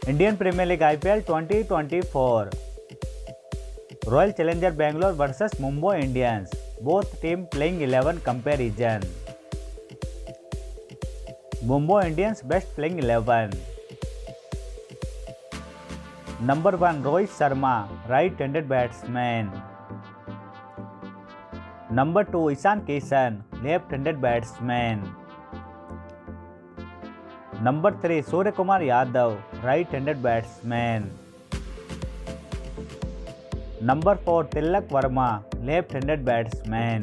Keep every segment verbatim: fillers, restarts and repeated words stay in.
Indian Premier League I P L twenty twenty-four. Royal Challenger Bangalore versus Mumbai Indians. Both team playing eleven comparison. Mumbai Indians best playing eleven. Number one Rohit Sharma, right-handed batsman. Number two Ishan Kishan, left-handed batsman. Number three Surya Kumar Yadav, right-handed batsman. Number four Tilak Verma, left-handed batsman.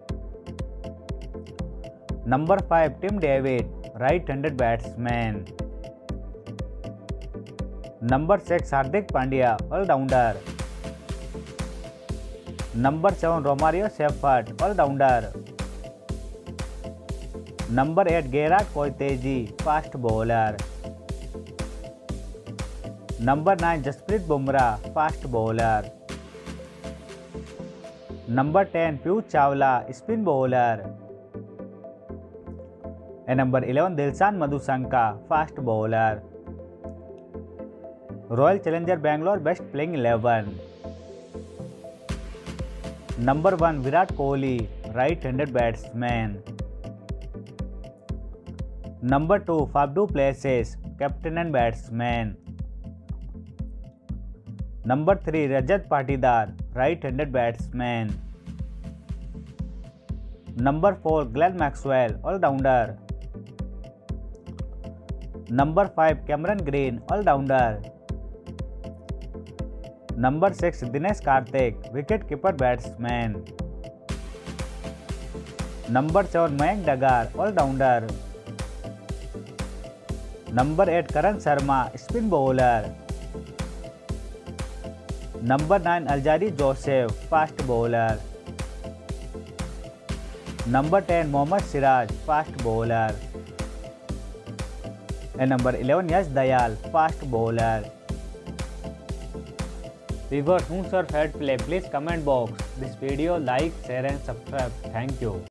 Number five Tim David, right-handed batsman. Number six Hardik Pandya, all-rounder. Number seven Romario Shepherd, all-rounder. Number eight Gerard Koiteji, fast bowler. Number nine Jasprit Bumrah, fast bowler. Number ten Piyush Chawla, spin bowler. And number eleven Dilshan Madhusanka, fast bowler. Royal Challenger Bangalore best playing eleven. Number one Virat Kohli, right-handed batsman. Number two Faf du Plessis, captain and batsman. Number three Rajat Patidar, right-handed batsman. Number four Glenn Maxwell, all-rounder. Number five Cameron Green, all-rounder. Number six Dinesh Karthik, wicket-keeper batsman. Number seven Mayank Dagar, all-rounder. Number eight Karan Sharma, spin bowler. Number nine Aljari Joseph, fast bowler. Number ten Mohammad Siraj, fast bowler. And number eleven Yash Dayal, fast bowler. Viewers, whom your favorite play? Please comment box this video, like, share and subscribe. Thank you.